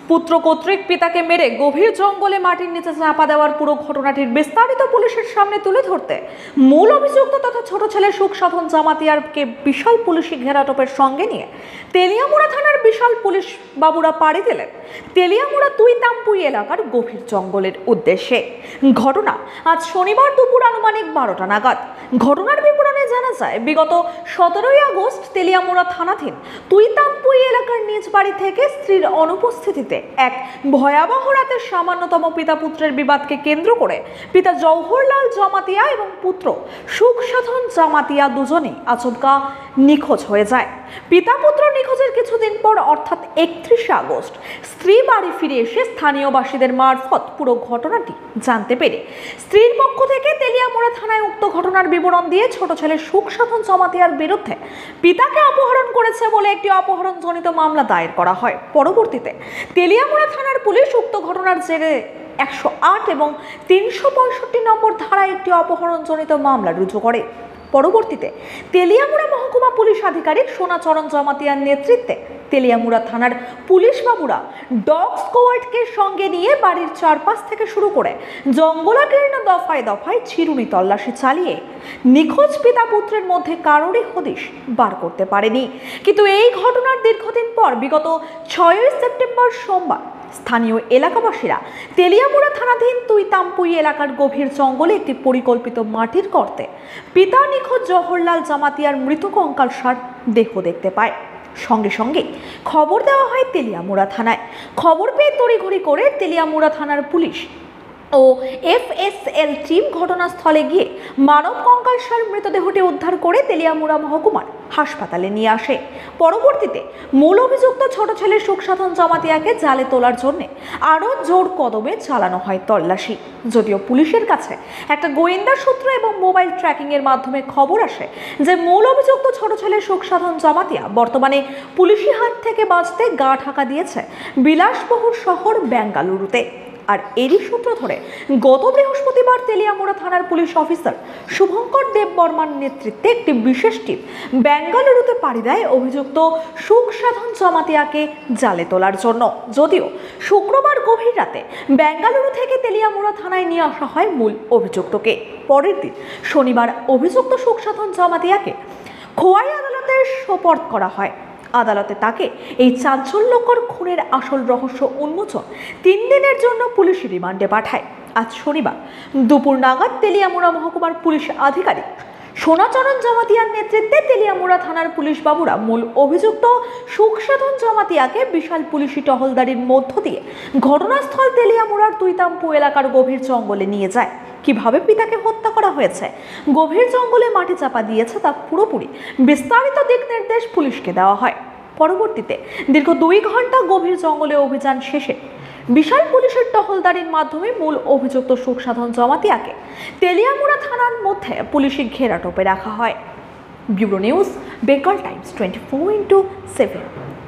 পুত্র কর্তৃক পিতাকে মেরে গভীর জঙ্গলে মাটির নিচে চাপা দেওয়ার পুরো ঘটনাটির বিস্তারিত পুলিশের সামনে তুলে ধরতে মূল অভিযুক্ত তথা ছোট ছেলে সুখ সাধন জামাতিয়ারকে বিশাল পুলিশি ঘেরাটোপের সঙ্গে নিয়ে তেলিয়ামুড়া থানার বিশাল পুলিশ বাবুরা পাড়ি দিলেন তেলিয়ামুড়া তুইতামপুই এলাকার গভীর জঙ্গলের উদ্দেশ্যে। ঘটনা আজ শনিবার দুপুর আনুমানিক 12টা নাগাদ। ঘটনার বিবরণে জানা যায়, বিগত 17ই আগস্ট তেলিয়ামুড়া থানাধীন তুইতামপুই এলাকার নিজ বাড়ি থেকে স্ত্রীর অনুপস্থিতিতে এক ভয়াবহ রাতে সামান্যতম পিতা পুত্রের বিবাদকে কেন্দ্র করে পিতা জওহরলাল জামাতিয়া এবং পুত্র সুখ সাধন জামাতিয়া দুজনেই আচমকা নিখোঁজ হয়ে যায়। পিতা পুত্র নিখোঁজের কিছুদিন পর অর্থাৎ 31শে আগস্ট স্ত্রী বাড়ি ফিরে এসে স্থানীয় বাসীদের মারফত পুরো ঘটনাটি জানতে পেরে স্ত্রীর পক্ষ থেকে তেলিয়ামুড়া থানায় উক্ত ঘটনার বিবরণ দিয়ে ছোট ছেলে সুখ সাধন জামাতিয়ার বিরুদ্ধে পিতাকে অপহরণ করেছে বলে একটি অপহরণজনিত মামলা দায়ের করা হয়। পরবর্তীতে তেলিয়ামুড়া থানার পুলিশ উক্ত ঘটনার জেরে 108 এবং 365 নম্বর ধারায় একটি অপহরণজনিত মামলা রুজু করে। পরবর্তীতে তেলিয়ামুড়া মহকুমা পুলিশ আধিকারিক সোনাচরণ জামাতিয়ার নেতৃত্বে তেলিয়ামুড়া থানার পুলিশ বাবুরা ডগ স্কোয়াডকে সঙ্গে নিয়ে বাড়ির চারপাশ থেকে শুরু করে জঙ্গলাকীর্ণ দফায় দফায় চিরুনি তল্লাশি চালিয়ে নিখোঁজ পিতা পুত্রের মধ্যে কারোরই হদিশ বার করতে পারেনি। কিন্তু এই ঘটনার দীর্ঘদিন পর বিগত 6ই সেপ্টেম্বর সোমবার স্থানীয় এলাকাবাসীরা তেলিয়ামুড়া থানাধীন তুইতামপুই এলাকার গভীর জঙ্গলে একটি পরিকল্পিত মাটির গর্তে পিতা নিখোঁজ জওহরলাল জামাতিয়ার মৃত কঙ্কালসার দেহ দেখতে পায়। সঙ্গে সঙ্গে খবর দেওয়া হয় তেলিয়ামুড়া থানায়। খবর পেয়ে তড়িঘড়ি করে তেলিয়ামুড়া থানার পুলিশ ও FSL টিম ঘটনাস্থলে গিয়ে মানব কঙ্কালসার মৃতদেহটি উদ্ধার করে তেলিয়ামুড়া মহকুমার হাসপাতালে নিয়ে আসে। পরবর্তীতে মূল অভিযুক্ত ছোট ছেলে সুখ সাধন জামাতিয়াকে জালে তোলার জন্য আরও জোর কদমে চালানো হয় তল্লাশি। যদিও পুলিশের কাছে একটা গোয়েন্দা সূত্র এবং মোবাইল ট্র্যাকিংয়ের মাধ্যমে খবর আসে যে মূল অভিযুক্ত ছোট ছেলে সুখ সাধন জামাতিয়া বর্তমানে পুলিশি হাত থেকে বাঁচতে গা ঢাকা দিয়েছে বিলাসবহুল শহর বেঙ্গালুরুতে। আর এরই সূত্র ধরে গত বৃহস্পতিবার তেলিয়ামুড়া থানার পুলিশ অফিসার শুভঙ্কর দেব বর্মার নেতৃত্বে একটি বিশেষ টিম বেঙ্গালুরুতে পাড়ি দেয় অভিযুক্ত সুখ সাধন জামাতিয়াকে জালে তোলার জন্য। যদিও শুক্রবার গভীর রাতে বেঙ্গালুরু থেকে তেলিয়ামুড়া থানায় নিয়ে আসা হয় মূল অভিযুক্তকে। পরের দিন শনিবার অভিযুক্ত সুখ সাধন জামাতিয়াকে খোয়াই আদালতে সোপর্দ করা হয়। আদালতে তাকে এই চাঞ্চল্যকর খুনের আসল রহস্য উন্মোচন 3 দিনের জন্য পুলিশ রিমান্ডে পাঠায়। আজ শনিবার দুপুর নাগাদ তেলিয়ামুড়া মহকুমার পুলিশ আধিকারিক সোনাচরণ জামাতিয়ার নেতৃত্বে তেলিয়ামুড়া থানার পুলিশ বাবুরা মূল অভিযুক্ত সুখ সাধন জামাতিয়াকে বিশাল পুলিশি টহলদারির মধ্য দিয়ে ঘটনাস্থল তেলিয়ামুড়ার তুইতামপু এলাকার গভীর জঙ্গলে নিয়ে যায়। কিভাবে পিতাকে হত্যা করা হয়েছে, গভীর জঙ্গলে মাটি চাপা দিয়েছে তা পুরোপুরি বিস্তারিত দিক নির্দেশ পুলিশকে দেওয়া হয়। পরবর্তীতে দীর্ঘ 2 ঘন্টা গভীর জঙ্গলে অভিযান শেষে বিশাল পুলিশের টহলদারির মাধ্যমে মূল অভিযুক্ত সুখ সাধন জামাতিয়াকে তেলিয়ামুড়া থানার মধ্যে পুলিশি ঘেরাটোপে রাখা হয়। Bureau news, Bengal Times 24/7।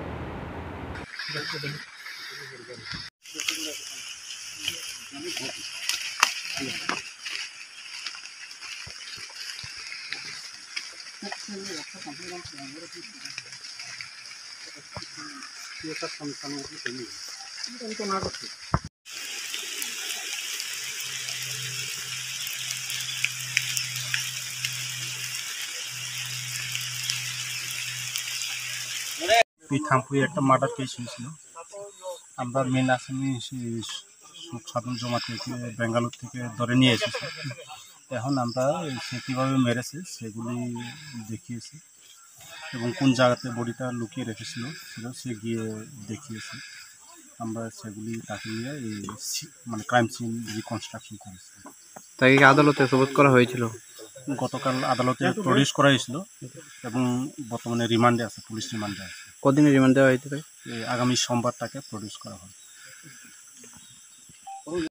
Tuitampui একটা মার্ডার কেস হয়েছিল। আমরা মেন আসামি সুখ সাধন জামাতিয়াকে বেঙ্গালুরু থেকে ধরে নিয়ে এসেছি। এখন আমরা সে কীভাবে মেরেছে সেগুলি দেখিয়েছি এবং কোন জায়গাতে বডিটা লুকিয়ে রেখেছিল সে গিয়ে দেখিয়েছে। আমরা সেগুলি তাকে নিয়ে এই মানে ক্রাইম সিন রিকনস্ট্রাকশন করেছি। তাকে আদালতে সোপর্দ করা হয়েছিল। গতকাল আদালতে প্রডিউস করা হয়েছিল এবং বর্তমানে রিমান্ডে আছে, পুলিশ রিমান্ডে আছে। কদিনের রিমান্ড দেওয়া হয়েছে? আগামী সোমবার তাকে প্রডিউস করা হয়।